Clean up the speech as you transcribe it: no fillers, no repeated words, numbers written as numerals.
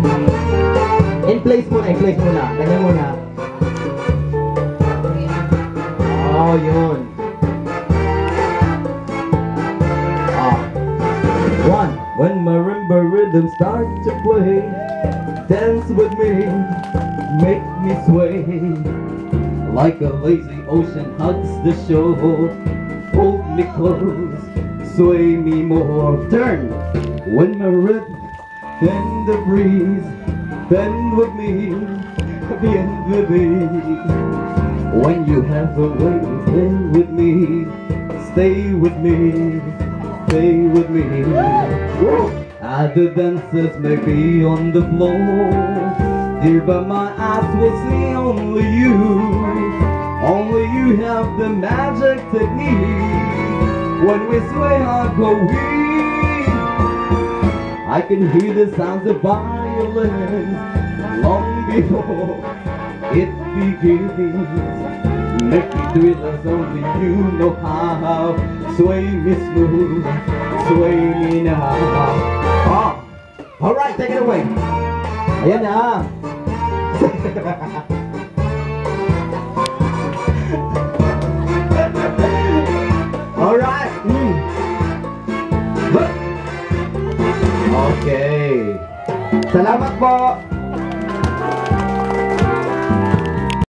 In place muna, in place muna. Ganyan muna. Oh, yun. One. When marimba rhythm starts to play, dance with me, make me sway. Like a lazy ocean hugs the shore, hold me close, sway me more. Turn. When my rhythm and the breeze, bend with me, bend with me. When you have a way, bend with me, stay with me, stay with me. Other dancers may be on the floor, dear, but my eyes will see only you. Only you have the magic technique. When we sway, I go weak. I can hear the sounds of violins long before it begins. Make me thrill as only you know how. Sway me smooth, sway me now. Alright, take it away. Ayan na. Alright. Okay. Salamat po.